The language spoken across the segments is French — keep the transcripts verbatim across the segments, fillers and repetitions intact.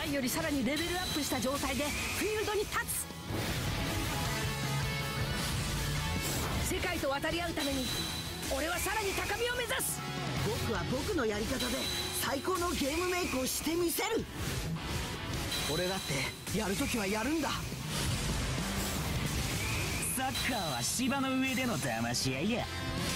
前よりさらにレベルアップした状態でフィールドに立つ。世界と渡り合うために俺はさらに高みを目指す。 僕は僕のやり方で最高のゲームメイクをしてみせる。俺だってやるときはやるんだ。 サッカーは芝の上での騙し合いや。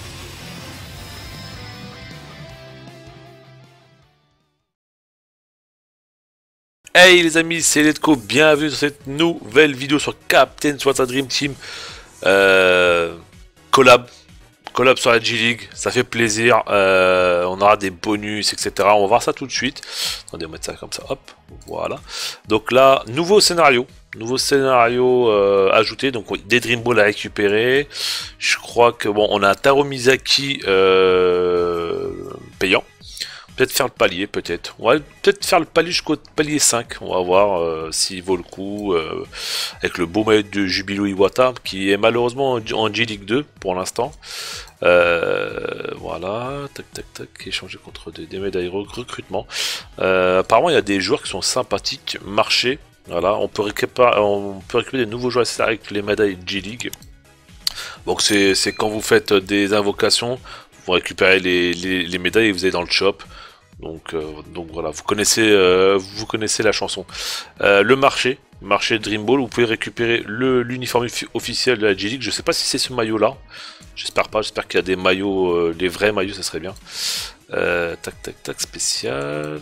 Hey les amis, c'est Letco, bienvenue dans cette nouvelle vidéo sur Captain Tsubasa Dream Team. Euh, collab, collab sur la G-League, ça fait plaisir, euh, on aura des bonus, et cetera. On va voir ça tout de suite. Attendez, on va mettre ça comme ça, hop, voilà. Donc là, nouveau scénario, nouveau scénario euh, ajouté, donc des Dream Balls à récupérer. Je crois que bon, on a un Taro Mizaki euh, payant. Peut-être faire le palier, peut-être. On va peut-être faire le palier jusqu'au palier cinq. On va voir euh, s'il vaut le coup. Euh, avec le beau maillot de Jubilo Iwata, qui est malheureusement en G-League deux pour l'instant. Euh, voilà. Tac, tac, tac. Échanger contre des, des médailles recrutement. Euh, apparemment, il y a des joueurs qui sont sympathiques. Marché. Voilà. On peut récupérer, on peut récupérer des nouveaux joueurs avec les médailles G-League. Donc, c'est quand vous faites des invocations. Vous récupérez les, les, les médailles et vous allez dans le shop. Donc, euh, donc voilà, vous connaissez, euh, vous connaissez la chanson. Euh, le marché, marché Dream Ball, vous pouvez récupérer l'uniforme officiel de la G-League. Je sais pas si c'est ce maillot là. J'espère pas, j'espère qu'il y a des maillots, euh, les vrais maillots, ça serait bien. Euh, tac, tac, tac, spécial.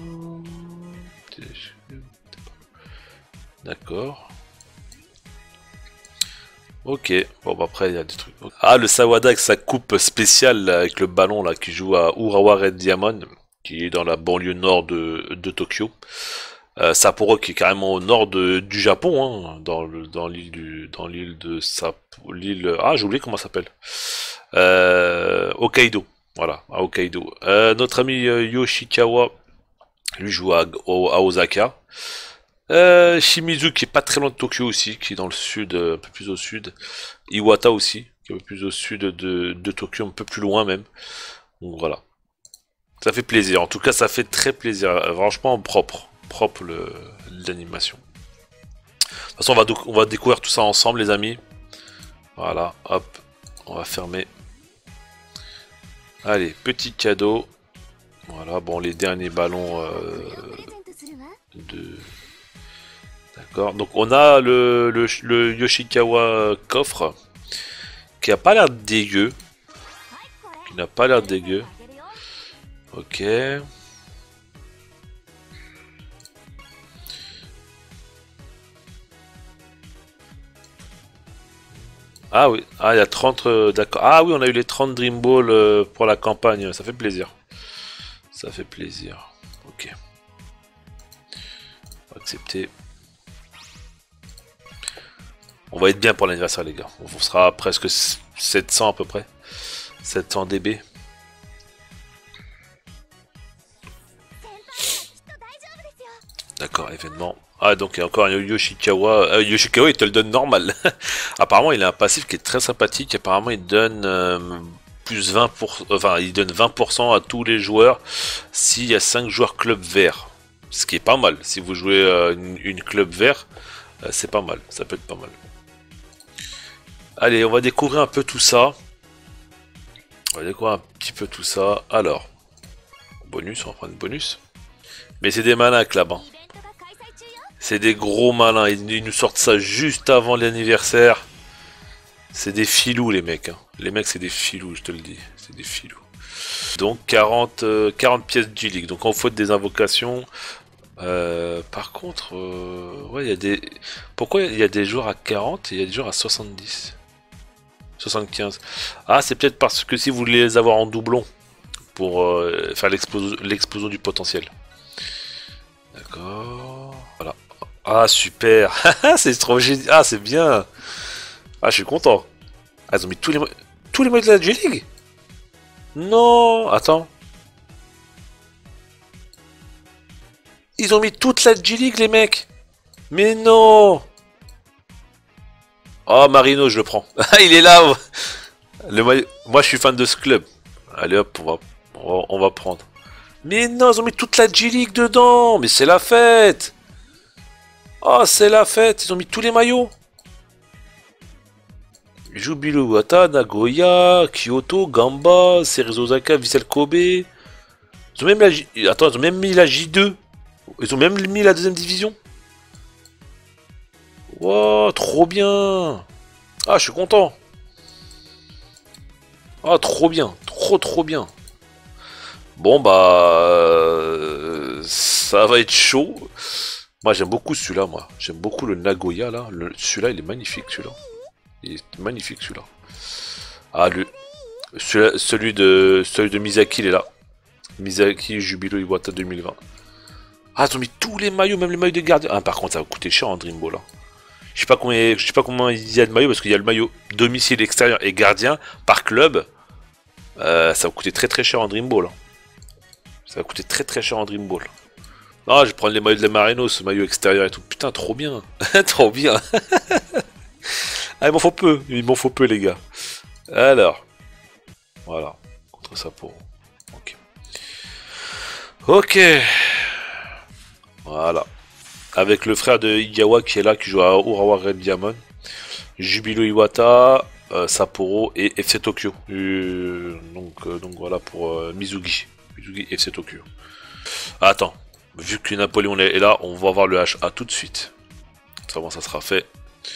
D'accord. Ok, bon bah après il y a des trucs. Ah, le Sawada avec sa coupe spéciale là, avec le ballon là qui joue à Urawa Red Diamond, qui est dans la banlieue nord de, de Tokyo. Euh, Sapporo qui est carrément au nord de, du Japon, hein, dans le dans l'île du dans l'île de Sapporo, l'île ah j'ai oublié comment ça s'appelle. Euh, Hokkaido, voilà, à Hokkaido. Euh, notre ami euh, Yoshikawa, lui joue à, à Osaka. Euh, Shimizu qui est pas très loin de Tokyo aussi, qui est dans le sud, un peu plus au sud. Iwata aussi, qui est un peu plus au sud de, de Tokyo, un peu plus loin même. Donc voilà. Ça fait plaisir, en tout cas ça fait très plaisir, franchement propre, propre l'animation. De toute façon on va, on va découvrir tout ça ensemble les amis. Voilà, hop, on va fermer. Allez, petit cadeau. Voilà, bon les derniers ballons euh, de... D'accord, donc on a le, le, le Yoshikawa coffre qui a pas l'air dégueu, qui n'a pas l'air dégueu. Ok. Ah oui, ah il y a trente, euh, d'accord. Ah oui, on a eu les trente Dream Balls euh, pour la campagne, ça fait plaisir. Ça fait plaisir. Ok. On va accepter. On va être bien pour l'anniversaire les gars, on sera presque sept cents à peu près, sept cents D B. D'accord, événement. Ah donc il y a encore un Yoshikawa, euh, Yoshikawa il te le donne normal. Apparemment il a un passif qui est très sympathique, apparemment il donne euh, plus vingt pour cent, enfin il donne vingt pour cent à tous les joueurs s'il y a cinq joueurs club vert. Ce qui est pas mal, si vous jouez euh, une, une club vert, euh, c'est pas mal, ça peut être pas mal. Allez, on va découvrir un peu tout ça. On va découvrir un petit peu tout ça. Alors, bonus, on va prendre bonus. Mais c'est des malins, là-bas. C'est des gros malins. Ils, ils nous sortent ça juste avant l'anniversaire. C'est des filous, les mecs. Hein. Les mecs, c'est des filous, je te le dis. C'est des filous. Donc, quarante, euh, quarante pièces G-League. Donc, on faut des invocations. Euh, par contre, euh, ouais, il y a des. Pourquoi il y a des joueurs à quarante et il y a des joueurs à soixante-dix? soixante-quinze. Ah, c'est peut-être parce que si vous voulez les avoir en doublon pour euh, faire l'explosion du potentiel. D'accord. Voilà. Ah, super. C'est trop génial. Ah, c'est bien. Ah, je suis content. Ah, ils ont mis tous les tous les moyens de la G-League. Non, attends. Ils ont mis toute la G-League, les mecs. Mais non. Oh, Marino, je le prends. Il est là. Le maillot... Moi, je suis fan de ce club. Allez, hop, on va, on va, on va prendre. Mais non, ils ont mis toute la G-League dedans. Mais c'est la fête. Oh, c'est la fête. Ils ont mis tous les maillots. Jubilo Iwata, Nagoya, Kyoto, Gamba, Cerezo Osaka, Vissel Kobe. Ils ont même la J... Attends, ils ont même mis la J deux. Ils ont même mis la deuxième division. Wow, trop bien. Ah, je suis content. Ah, trop bien. Trop, trop bien. Bon, bah... Euh, ça va être chaud. Moi, j'aime beaucoup celui-là, moi. J'aime beaucoup le Nagoya, là. Le... Celui-là, il est magnifique, celui-là. Il est magnifique, celui-là. Ah, le... Celui, celui, de... celui de Misaki, il est là. Misaki Jubilo Iwata deux mille vingt. Ah, ils ont mis tous les maillots, même les maillots des gardiens. Ah, par contre, ça va coûter cher en Dream Ball, là. Je sais pas combien, je sais pas combien il y a de maillots, parce qu'il y a le maillot domicile, extérieur et gardien par club. Euh, ça va coûter très très cher en Dream Ball. Hein. Ça va coûter très très cher en Dream Ball. Ah, je vais prendre les maillots de la Marino, ce maillot extérieur et tout. Putain, trop bien. Trop bien. Ah, il m'en faut peu. Il m'en faut peu, les gars. Alors. Voilà. Contre ça pour. Ok. Ok. Voilà. Avec le frère de Igawa qui est là, qui joue à Urawa Red Diamond. Jubilo Iwata, euh, Sapporo et F C Tokyo. Euh, donc, euh, donc voilà pour euh, Mizugi. Mizugi F C Tokyo. Ah, attends. Vu que Napoléon est là, on va voir le H A tout de suite. Comment ça sera fait.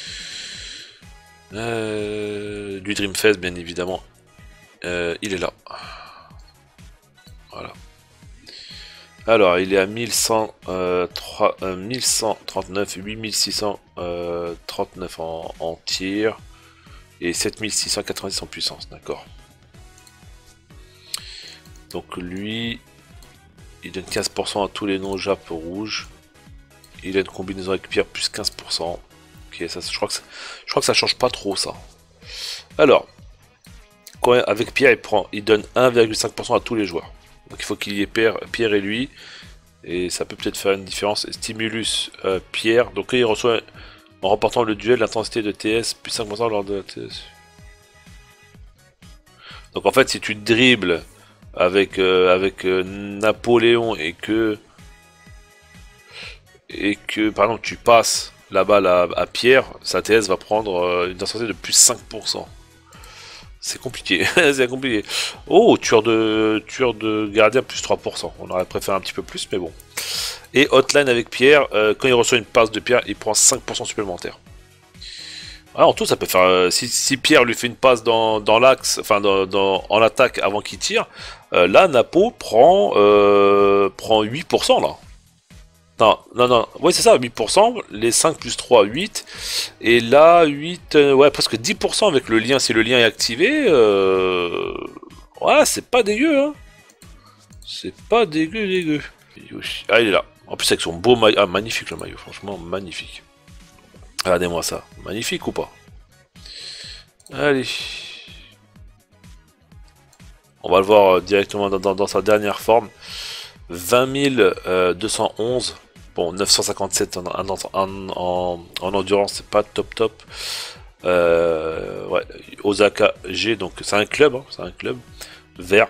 Euh, du Dreamfest, bien évidemment. Euh, il est là. Voilà. Alors, il est à mille cent trente-neuf, huit mille six cent trente-neuf en, en tir et sept mille six cent quatre-vingt-dix en puissance, d'accord. Donc lui, il donne quinze pour cent à tous les noms Jap rouges. Il a une combinaison avec Pierre plus quinze pour cent. Ok, ça, je crois que ça, je crois que ça change pas trop ça. Alors, quand, avec Pierre, il prend, il donne un virgule cinq pour cent à tous les joueurs. Donc il faut qu'il y ait Pierre, Pierre et lui. Et ça peut peut-être faire une différence. Stimulus euh, Pierre. Donc il reçoit, en remportant le duel, l'intensité de T S plus cinq pour cent lors de la T S. Donc en fait, si tu dribbles avec, euh, avec euh, Napoléon et que... Et que, par exemple, tu passes la balle à, à Pierre, sa T S va prendre euh, une intensité de plus cinq pour cent. C'est compliqué, c'est compliqué. Oh, tueur de, tueur de gardien plus trois pour cent. On aurait préféré un petit peu plus, mais bon. Et hotline avec Pierre, euh, quand il reçoit une passe de Pierre, il prend cinq pour cent supplémentaire. Alors, en tout, ça peut faire... Euh, si, si Pierre lui fait une passe dans, dans l'axe, enfin dans, dans, en attaque avant qu'il tire, euh, là, Napo prend, euh, prend huit pour cent là. Non, non, non, ouais c'est ça, huit pour cent, les cinq plus trois, huit, et là, huit, euh, ouais, presque dix pour cent avec le lien, si le lien est activé, euh... ouais, c'est pas dégueu, hein, c'est pas dégueu, dégueu. Ah, il est là, en plus avec son beau maillot, ah, magnifique le maillot, franchement, magnifique. Regardez-moi ça, magnifique ou pas? Allez. On va le voir directement dans, dans, dans sa dernière forme, vingt mille deux cent onze. Bon, neuf cent cinquante-sept en, en, en, en, en endurance, c'est pas top top. Euh, ouais, Osaka G, donc c'est un club, hein, c'est un club vert.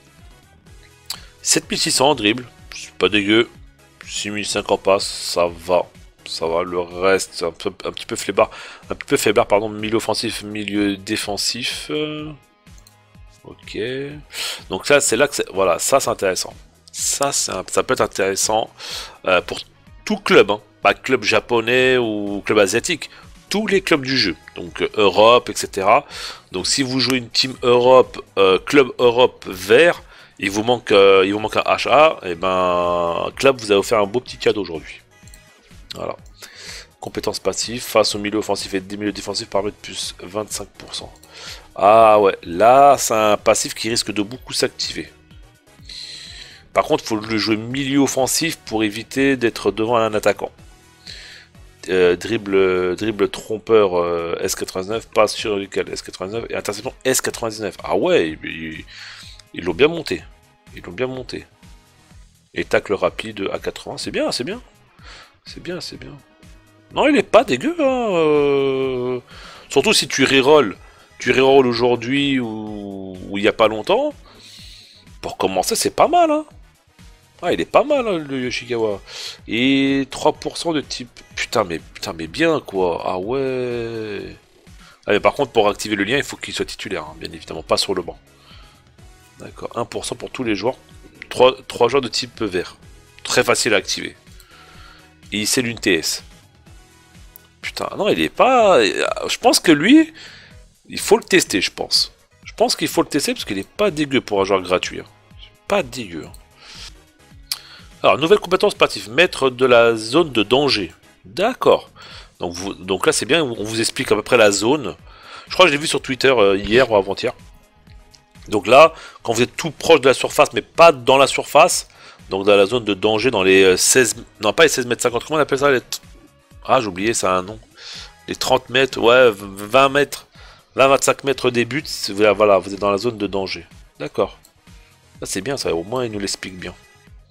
sept mille six cents en dribble, c'est pas dégueu. six mille cinq en passe, ça va, ça va. Le reste, c'est un, peu, un petit peu flébard, un petit peu faiblard, pardon. Milieu offensif, milieu défensif. Euh, ok. Donc là, c'est là que c'est, voilà, ça c'est intéressant. Ça, un, ça peut être intéressant euh, pour tout club, hein. Pas club japonais ou club asiatique, tous les clubs du jeu, donc euh, Europe, et cetera. Donc si vous jouez une team Europe, euh, club Europe vert, il vous manque, euh, il vous manque un H A, et ben club vous a offert un beau petit cadeau aujourd'hui. Voilà. Compétences passives face au milieu offensif et des milieux défensifs par mètre plus vingt-cinq pour cent. Ah ouais, là c'est un passif qui risque de beaucoup s'activer. Par contre, il faut le jouer milieu offensif pour éviter d'être devant un attaquant. Euh, dribble, dribble trompeur euh, S quatre-vingt-dix-neuf, passe sur lequel S quatre-vingt-dix-neuf et interception S quatre-vingt-dix-neuf. Ah ouais, ils l'ont bien monté. Ils l'ont bien monté. Et tacle rapide à quatre-vingts, c'est bien, c'est bien. C'est bien, c'est bien. Non, il est pas dégueu. Hein, euh... Surtout si tu reroll. Tu reroll aujourd'hui ou il n'y a pas longtemps. Pour commencer, c'est pas mal. Hein. Ah, il est pas mal, hein, le Yoshikawa. Et trois pour cent de type... Putain, mais putain, mais bien, quoi. Ah ouais. Ah, mais par contre, pour activer le lien, il faut qu'il soit titulaire, hein, bien évidemment, pas sur le banc. D'accord, un pour cent pour tous les joueurs. trois, trois joueurs de type vert. Très facile à activer. Et c'est l'une T S. Putain, non, il est pas... Je pense que lui, il faut le tester, je pense. Je pense qu'il faut le tester parce qu'il est pas dégueu pour un joueur gratuit. Hein. Pas dégueu. Hein. Alors, nouvelle compétence passive. Maître de la zone de danger. D'accord. Donc, vous, donc là, c'est bien, on vous explique à peu près la zone. Je crois que je l'ai vu sur Twitter euh, hier ou avant-hier. Donc là, quand vous êtes tout proche de la surface, mais pas dans la surface, donc dans la zone de danger, dans les seize... Non, pas les seize mètres cinquante, comment on appelle ça les... Ah, j'ai oublié, ça a un nom. Les trente mètres, ouais, vingt mètres, vingt à vingt-cinq mètres des buts, voilà, vous êtes dans la zone de danger. D'accord. Ça, c'est bien, ça, au moins, il nous l'explique bien.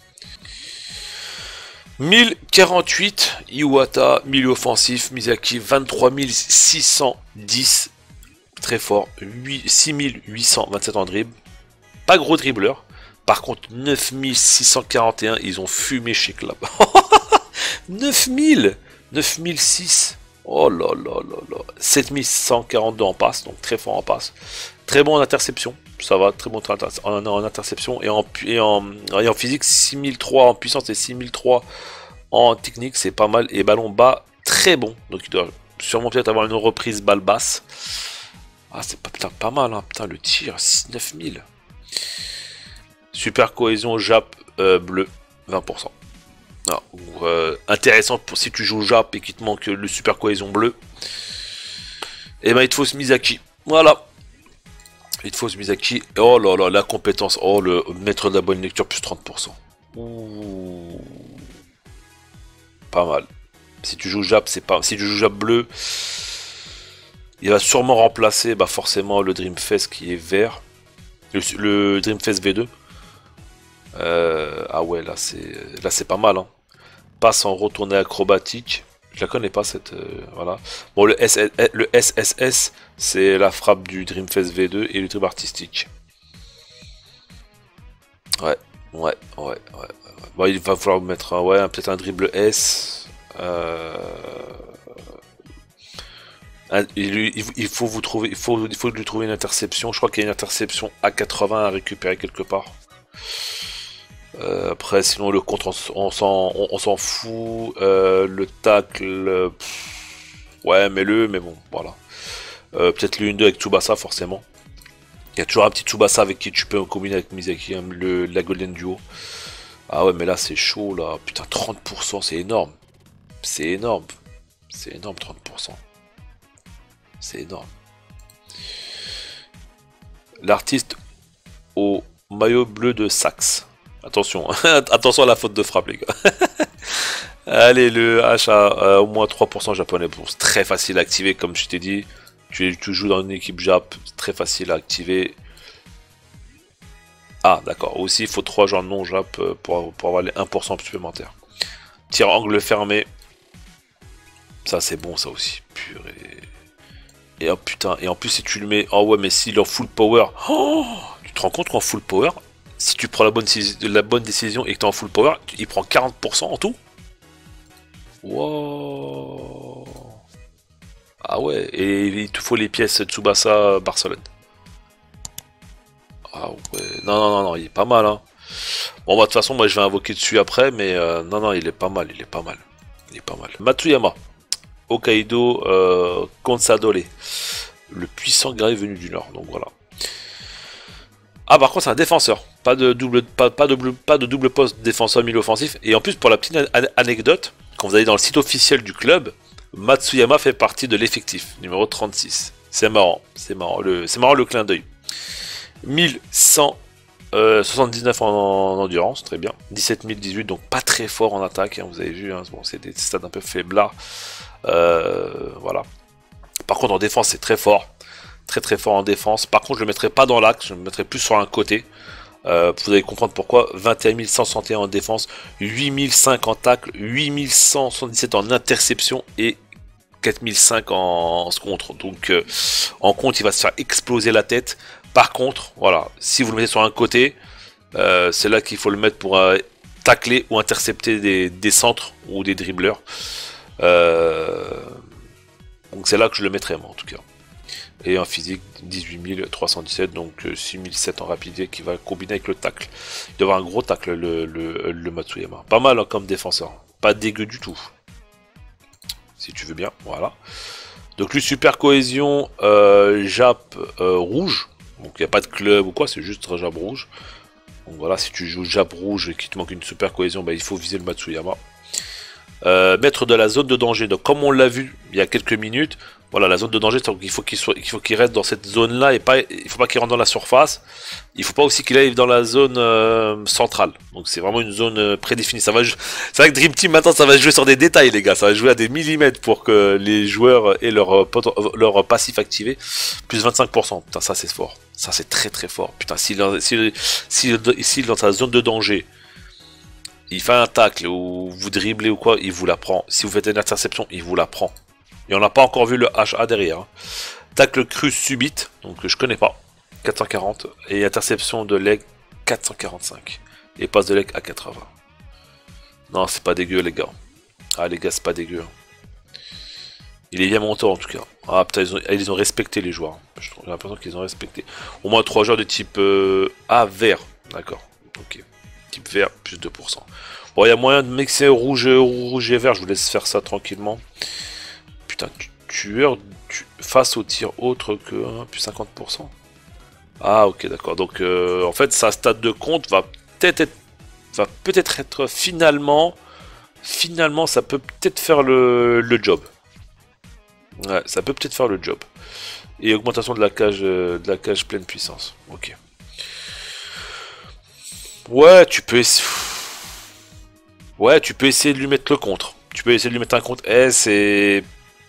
mille quarante-huit, Iwata, milieu offensif, Misaki, vingt-trois mille six cent dix, très fort, six mille huit cent vingt-sept en dribble, pas gros dribbleur, par contre neuf mille six cent quarante et un, ils ont fumé chez Club. neuf mille, neuf mille six, oh là là là là, sept mille cent quarante-deux en passe, donc très fort en passe, très bon en interception, ça va, très bon en, en interception, et en, et, en, et en physique, six mille trois en puissance et six mille trois en technique, c'est pas mal, et ballon bas, très bon, donc il doit sûrement peut-être avoir une reprise balle basse. Ah, c'est pas, putain, pas mal, hein. Putain, le tir, neuf mille. Super cohésion Jap euh, bleu, vingt pour cent. Ah, ou, euh, intéressant pour si tu joues Jap et qu'il te manque le super cohésion bleu. Et ben il te faut ce Misaki. Voilà. Il te faut ce Misaki. Oh là là, la compétence. Oh, le maître de la bonne lecture, plus trente pour cent. Ouh. Pas mal. Si tu joues Jap, c'est pas. Si tu joues Jap bleu. Il va sûrement remplacer bah, forcément le Dreamfest qui est vert. Le, le Dreamfest V deux. Euh, ah ouais, là c'est là c'est pas mal. Hein. Passe en retournée acrobatique. Je la connais pas cette. Euh, voilà. Bon, le, S S, le S S S, c'est la frappe du Dreamfest V deux et le dribble artistique. Ouais, ouais, ouais, ouais. ouais. Bon, il va falloir mettre un, ouais, peut-être un dribble S. Euh... Il, il, il faut vous trouver, il faut, il faut lui trouver une interception. Je crois qu'il y a une interception à quatre-vingts à récupérer quelque part. Euh, après, sinon le contre, on s'en, on s'en fout. Euh, le tacle, pff, ouais, mets-le, mais bon, voilà. Euh, Peut-être le un deux avec Tsubasa, forcément. Il y a toujours un petit Tsubasa avec qui tu peux combiner avec Misaki, hein, le, la Golden Duo. Ah ouais, mais là c'est chaud là. Putain, trente pour cent, c'est énorme. C'est énorme. C'est énorme, trente pour cent. C'est énorme. L'artiste au maillot bleu de Saxe. Attention, attention à la faute de frappe, les gars. Allez, le H a euh, au moins trois pour cent japonais. Bon, c'est très facile à activer, comme je t'ai dit. Tu, tu joues dans une équipe Jap, c'est très facile à activer. Ah, d'accord. Aussi, il faut trois joueurs non Jap pour, pour avoir les un pour cent supplémentaires. Tir angle fermé. Ça, c'est bon, ça aussi. Purée. Et oh putain, et en plus si tu le mets, oh ouais mais s'il est en full power, oh, tu te rends compte qu'en full power, si tu prends la bonne, la bonne décision et que tu es en full power, il prend quarante pour cent en tout. Wow. Ah ouais, et il te faut les pièces Tsubasa Barcelone. Ah ouais, non non non, non il est pas mal hein. Bon bah de toute façon moi je vais invoquer dessus après, mais euh, non non il est pas mal, il est pas mal. Il est pas mal. Matsuyama. Hokkaido euh, Konsadole, le puissant guerrier venu du nord, donc voilà. Ah par contre c'est un défenseur, pas de double, pas, pas de double, pas de double poste défenseur milieu offensif. Et en plus pour la petite an anecdote, quand vous allez dans le site officiel du club, Matsuyama fait partie de l'effectif numéro trente-six. C'est marrant, c'est marrant, le, c'est marrant le clin d'œil. mille cent soixante-dix-neuf en, en endurance, très bien. dix-sept mille dix-huit, donc pas très fort en attaque, hein, vous avez vu, hein, bon, c'est des stades un peu faiblards. Euh, voilà. Par contre en défense c'est très fort, très très fort en défense. Par contre je le mettrai pas dans l'axe, je le mettrai plus sur un côté. Euh, vous allez comprendre pourquoi. vingt et un mille cent soixante et un en défense, huit mille cinq en tacle, huit mille cent soixante-dix-sept en interception et quatre mille cinq en, en contre. Donc euh, en contre il va se faire exploser la tête. Par contre voilà, si vous le mettez sur un côté, euh, c'est là qu'il faut le mettre pour euh, tacler ou intercepter des, des centres ou des dribbleurs. Euh, donc c'est là que je le mettrais moi en tout cas. Et en physique dix-huit mille trois cent dix-sept, donc six mille sept en rapidité qui va combiner avec le tacle. Il doit avoir un gros tacle le, le, le Matsuyama. Pas mal hein, comme défenseur, pas dégueu du tout. Si tu veux bien, voilà. Donc lui super cohésion, euh, Jap euh, rouge, donc il n'y a pas de club ou quoi, c'est juste Jap rouge. Donc voilà, si tu joues Jap rouge et qu'il te manque une super cohésion, bah, il faut viser le Matsuyama. Euh, maître de la zone de danger, donc comme on l'a vu il y a quelques minutes, voilà la zone de danger, donc il faut qu'il soit, il faut qu'il reste dans cette zone là et pas, il faut pas qu'il rentre dans la surface, il faut pas aussi qu'il aille dans la zone euh, centrale, donc c'est vraiment une zone euh, prédéfinie. Ça va, c'est vrai que Dream Team maintenant ça va jouer sur des détails les gars, ça va jouer à des millimètres pour que les joueurs aient leur, leur passif activé, plus vingt-cinq pour cent, putain ça c'est fort, ça c'est très très fort, putain s'il si, si, si, si dans sa zone de danger il fait un tacle ou vous dribblez ou quoi, il vous la prend. Si vous faites une interception, il vous la prend. Et on n'a pas encore vu le H A derrière. Hein. Tacle cru subite, donc je connais pas. quatre cent quarante. Et interception de leg quatre cent quarante-cinq. Et passe de leg à quatre-vingts. Non, c'est pas dégueu les gars. Ah les gars, c'est pas dégueu. Il est bien monté en tout cas. Ah putain, ils ont, ils ont respecté les joueurs. J'ai l'impression qu'ils ont respecté. Au moins trois joueurs de type euh, A vert. D'accord. Ok. Type vert, plus deux pour cent. Bon, il y a moyen de mixer rouge, rouge et vert, je vous laisse faire ça tranquillement. Putain, tueur tu, face au tir autre que hein, plus cinquante pour cent. Ah, ok, d'accord. Donc, euh, en fait, sa stade de compte va peut-être être, va peut-être être finalement, finalement, ça peut peut-être faire le, le job. Ouais, ça peut peut-être faire le job. Et augmentation de la cage, de la cage pleine puissance. Ok. Ouais, tu peux essayer. Ouais, tu peux essayer de lui mettre le contre. Tu peux essayer de lui mettre un contre. Eh, c'est.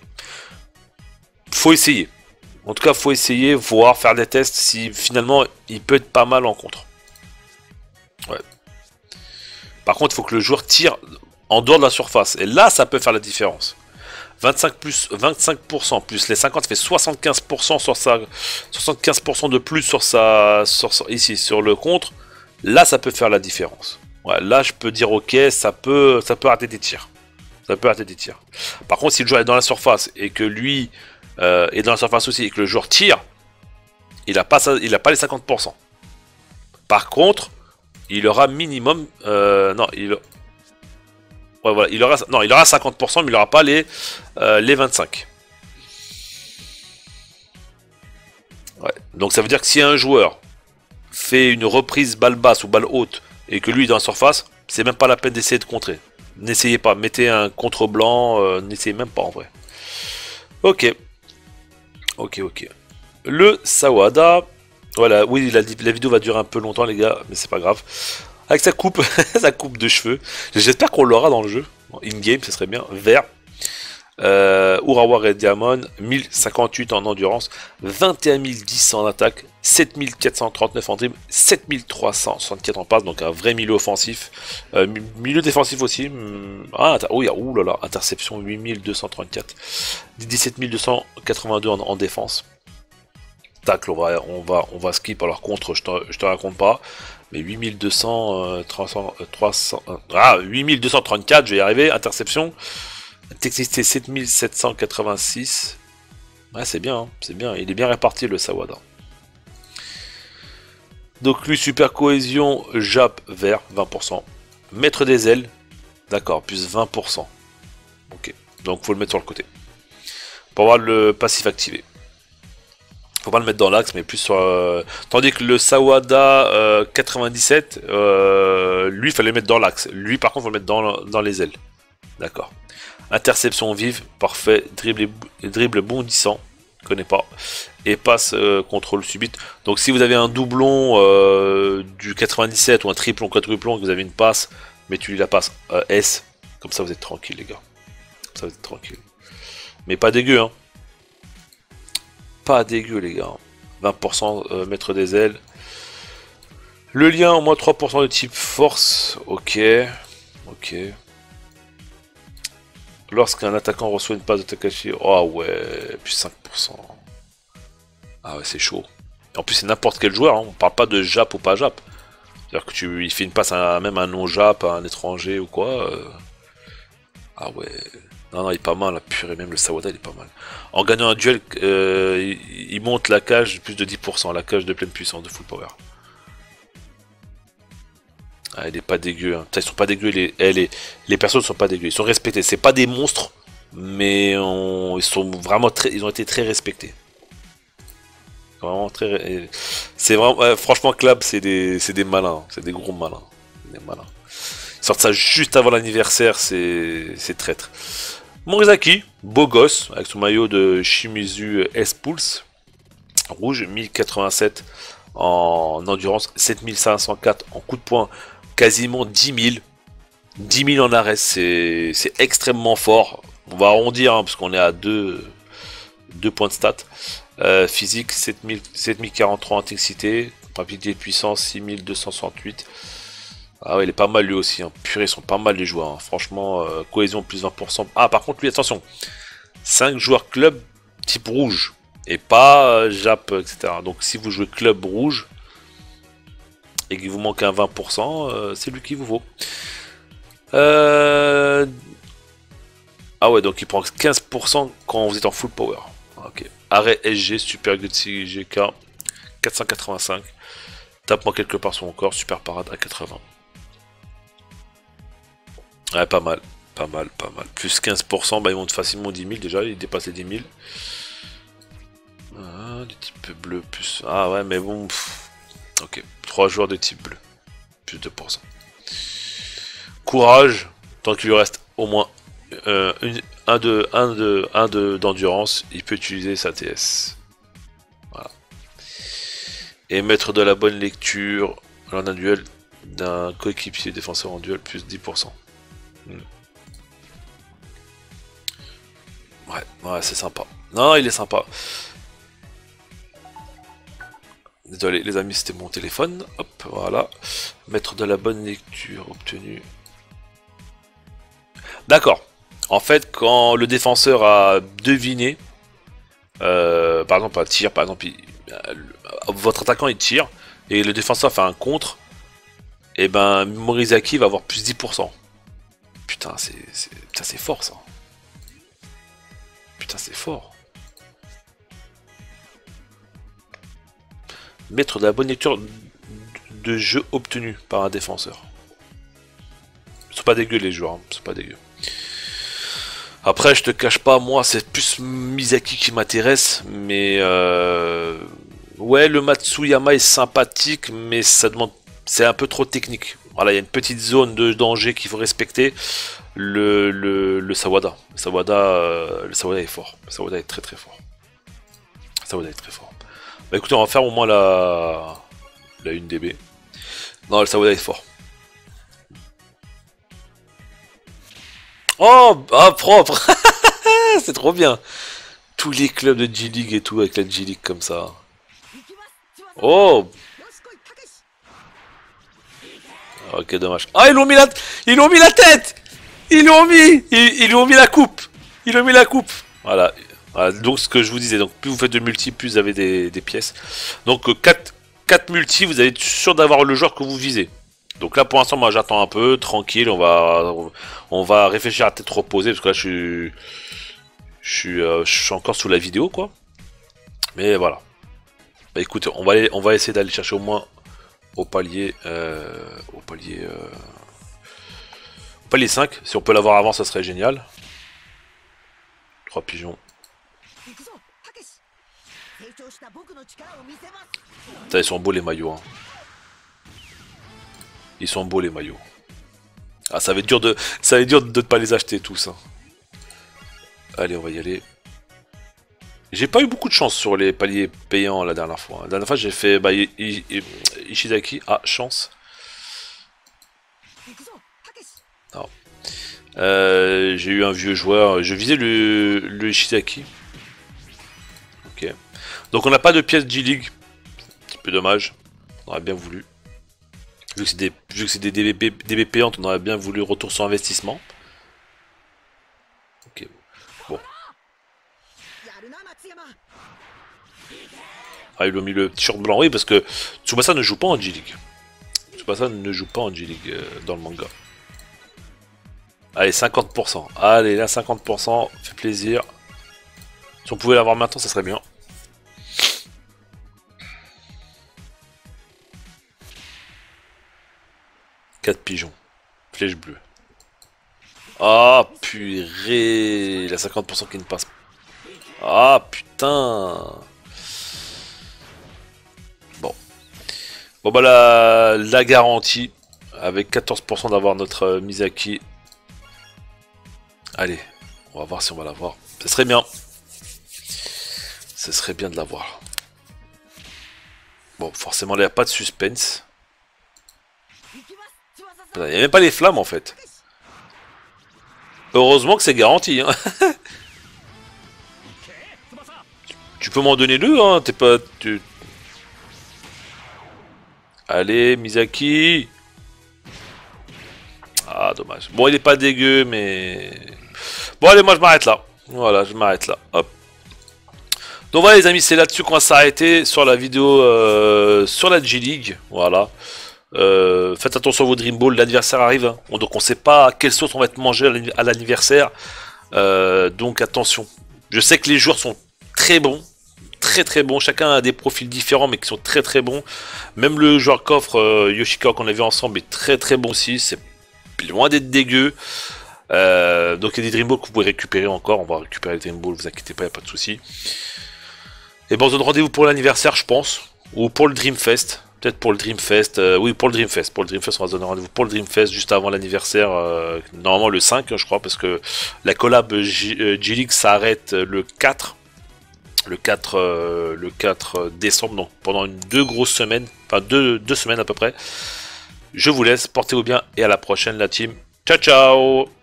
Faut essayer. En tout cas, faut essayer, voir, faire des tests si finalement il peut être pas mal en contre. Ouais. Par contre, il faut que le joueur tire en dehors de la surface. Et là, ça peut faire la différence. vingt-cinq plus vingt-cinq pour cent plus les cinquante, ça fait soixante-quinze pour cent sur sa. soixante-quinze pour cent de plus sur sa. Sur, ici, sur le contre. Là, ça peut faire la différence. Ouais, là, je peux dire ok, ça peut, ça peut arrêter des tirs. Ça peut arrêter des tirs. Par contre, si le joueur est dans la surface et que lui euh, est dans la surface aussi et que le joueur tire, il n'a pas, il a pas les cinquante pour cent. Par contre, il aura minimum, euh, non, il, ouais, voilà, il aura, non, il aura cinquante pour cent, mais il n'aura pas les, euh, les vingt-cinq. Ouais. Donc, ça veut dire que si un joueur fait une reprise balle basse ou balle haute et que lui est dans la surface, c'est même pas la peine d'essayer de contrer. N'essayez pas, mettez un contre blanc, euh, n'essayez même pas en vrai. Ok. Ok, ok. Le Sawada. Voilà, oui, la, la vidéo va durer un peu longtemps les gars, mais c'est pas grave. Avec sa coupe, sa coupe de cheveux. J'espère qu'on l'aura dans le jeu. In-game, ce serait bien. Vert. Euh, Urawa Red Diamond, mille cinquante-huit en endurance, vingt et un mille dix en attaque, sept mille quatre cent trente-neuf en dribble, sept mille trois cent soixante-quatre en passe, donc un vrai milieu offensif, euh, milieu défensif aussi. Ah, oh, ouh là là, interception huit mille deux cent trente-quatre, dix-sept mille deux cent quatre-vingt-deux en, en défense. Tacle, on va, on va, on va skip, alors contre, je te, je te raconte pas, mais huit mille deux cents, euh, trois cents, euh, trois cents, euh, ah, huit mille deux cent trente-quatre, je vais y arriver, interception. Technicité sept mille sept cent quatre-vingt-six. Ouais, c'est bien, hein, c'est bien. Il est bien réparti le Sawada. Donc lui, super cohésion, Jap vert, vingt pour cent. Maître des ailes, d'accord, plus vingt pour cent. Ok, donc faut le mettre sur le côté. Pour avoir le passif activé. Faut pas le mettre dans l'axe, mais plus sur... Euh... Tandis que le Sawada euh, quatre-vingt-dix-sept, euh, lui, il fallait le mettre dans l'axe. Lui, par contre, faut le mettre dans, dans les ailes. D'accord. Interception vive, parfait, dribble, dribble bondissant, je connais pas, et passe euh, contrôle subite. Donc si vous avez un doublon euh, du quatre-vingt-dix-sept ou un triplon, quadruplon, que vous avez une passe, mais tu lui la passes euh, S, comme ça vous êtes tranquille les gars. Comme ça vous êtes tranquille. Mais pas dégueu, hein. Pas dégueu les gars. vingt pour cent euh, maître des ailes. Le lien, au moins trois pour cent de type force, ok, ok. Lorsqu'un attaquant reçoit une passe de Takashi, oh ouais, plus cinq pour cent. Ah ouais, c'est chaud. Et en plus, c'est n'importe quel joueur, hein. On parle pas de Jap ou pas Jap. C'est-à-dire que tu, il fait une passe à même un non-jap, à un étranger ou quoi. Euh... Ah ouais. Non, non, il est pas mal, la purée, même le Sawada, il est pas mal. En gagnant un duel, euh, il, il monte la cage de plus de dix pour cent, la cage de pleine puissance de full power. Ah, il est pas dégueu, hein. Putain, ils sont pas dégueux, les, eh, les, les personnes sont pas dégueux, ils sont respectés. C'est pas des monstres, mais on, ils sont vraiment très, ils ont été très respectés. Vraiment très, c'est vraiment, ouais, franchement, Club, c'est des, c'est des malins, c'est des gros malins, des malins. Ils sortent ça juste avant l'anniversaire, c'est, c'est traître. Morizaki, beau gosse, avec son maillot de Shimizu S-Pulse, rouge, mille quatre-vingt-sept en endurance, sept mille cinq cent quatre en coup de poing, quasiment dix mille. dix mille en arrêt, c'est extrêmement fort. On va arrondir, hein, parce qu'on est à deux points de stats. Euh, physique, sept mille quarante-trois en intensité, rapidité de puissance, six mille deux cent soixante-huit. Ah ouais, il est pas mal lui aussi, hein. Purée, ils sont pas mal les joueurs, hein. Franchement, euh, cohésion plus vingt pour cent. Ah, par contre, lui, attention, cinq joueurs club type rouge, et pas euh, Jap, et cetera. Donc si vous jouez club rouge, et qu'il vous manque un vingt pour cent, euh, c'est lui qui vous vaut. Euh... Ah ouais, donc il prend quinze pour cent quand vous êtes en full power. Ok. Arrêt S G, Super Gutsy G K, quatre cent quatre-vingt-cinq. Tape-moi quelque part sur mon corps, Super Parade à quatre-vingts. Ouais, pas mal, pas mal, pas mal. Plus quinze pour cent, bah, il monte facilement dix mille déjà, il dépasse les dix mille. Ah, du type bleu, plus... Ah ouais, mais bon... Pff. Ok, trois joueurs de type bleu, plus deux pour cent. Courage, tant qu'il lui reste au moins euh, une, un de un de un de d'endurance, il peut utiliser sa T S. Voilà. Et mettre de la bonne lecture lors d'un duel d'un coéquipier défenseur en duel, plus dix pour cent. Hmm. Ouais, ouais, c'est sympa. Non, il est sympa. Désolé les amis, c'était mon téléphone. Hop, voilà. Mettre de la bonne lecture obtenue. D'accord. En fait, quand le défenseur a deviné, euh, par exemple un tir, par exemple, il, euh, votre attaquant il tire, et le défenseur fait un contre, et ben Morizaki va avoir plus dix pour cent. Putain, c'est fort ça. Putain, c'est fort. Mettre de la bonne lecture de jeu obtenu par un défenseur. Ils sont pas dégueux les joueurs, hein. Ils sont pas dégueux. Après, je te cache pas, moi, c'est plus Misaki qui m'intéresse, mais euh... ouais, le Matsuyama est sympathique, mais ça demande, c'est un peu trop technique. Voilà, il y a une petite zone de danger qu'il faut respecter. Le, le, le Sawada, le Sawada, euh, le Sawada est fort. Le Sawada est très très fort. Le Sawada est très fort. Bah écoutez, on va faire au moins la, la une D B. Non, le Sawada est fort. Oh, ah, propre. C'est trop bien. Tous les clubs de G-League et tout avec la G-League comme ça. Oh. Ok, dommage. Ah, ils l'ont mis la... Ils l'ont mis la tête. Ils l'ont mis. Ils, ils lui ont mis la coupe. Ils lui ont mis la coupe. Voilà. Voilà. Donc ce que je vous disais, donc plus vous faites de multi, plus vous avez des, des pièces. Donc quatre, quatre multi, vous allez être sûr d'avoir le joueur que vous visez. Donc là pour l'instant moi j'attends un peu, tranquille, on va on va réfléchir à tête reposée parce que là je suis je suis, euh, je suis encore sous la vidéo quoi. Mais voilà. Bah écoutez, on va aller, on va essayer d'aller chercher au moins au palier euh, au palier euh, au palier cinq, si on peut l'avoir avant ça serait génial. Trois pigeons. Putain, ils sont beaux les maillots hein. Ils sont beaux les maillots. Ah ça va être dur de. Ça va être dur de ne pas les acheter tous. Hein. Allez on va y aller. J'ai pas eu beaucoup de chance sur les paliers payants la dernière fois. La dernière fois j'ai fait bah, I I I Ishizaki. Ah chance. Non. Euh, j'ai eu un vieux joueur. Je visais le, le Ishizaki. Ok. Donc on n'a pas de pièce G-League. Un petit peu dommage. On aurait bien voulu. Vu que c'est des, vu que c'est des D B, D B payantes, on aurait bien voulu retour sur investissement. Ok. Bon. Ah, ils lui ont mis le t-shirt blanc, oui, parce que Tsubasa ne joue pas en G-League. Tsubasa ne joue pas en G-League euh, dans le manga. Allez, cinquante pour cent. Allez, là, cinquante pour cent, fait plaisir. Si on pouvait l'avoir maintenant, ça serait bien. quatre pigeons. Flèche bleue. Ah, oh, purée. Il a cinquante pour cent qui ne passe pas. Ah, putain. Bon. Bon, bah, la, la garantie. Avec quatorze pour cent d'avoir notre euh, Misaki. Allez. On va voir si on va l'avoir. Ce serait bien. Ce serait bien de l'avoir. Bon, forcément, il n'y a pas de suspense. Il n'y a même pas les flammes en fait. Heureusement que c'est garanti. Hein. Tu peux m'en donner deux, hein. T'es pas. Tu... Allez, Misaki. Ah, dommage. Bon, il est pas dégueu, mais. Bon, allez, moi je m'arrête là. Voilà, je m'arrête là. Hop. Donc voilà, les amis, c'est là-dessus qu'on va s'arrêter sur la vidéo euh, sur la G-League. Voilà. Euh, faites attention à vos Dream Ball, l'anniversaire arrive, hein. Donc on sait pas à quelle sauce on va être mangé à l'anniversaire, euh, donc attention. Je sais que les joueurs sont très bons, très très bons, chacun a des profils différents mais qui sont très très bons. Même le joueur coffre euh, Yoshikawa qu'on a vu ensemble est très très bon aussi, c'est loin d'être dégueu. Euh, donc il y a des Dream Ball que vous pouvez récupérer encore, on va récupérer les Dream Ball, vous inquiétez pas, il n'y a pas de souci. Et bon, on se donne rendez-vous pour l'anniversaire je pense, ou pour le Dream Fest. Peut-être pour le Dreamfest, euh, oui pour le Dreamfest, pour le Dreamfest on va se donner rendez-vous pour le Dreamfest juste avant l'anniversaire, euh, normalement le cinq je crois, parce que la collab G-League s'arrête le quatre, le quatre, euh, le quatre décembre, donc pendant une, deux grosses semaines, enfin deux, deux semaines à peu près. Je vous laisse, portez-vous bien et à la prochaine la team, ciao ciao.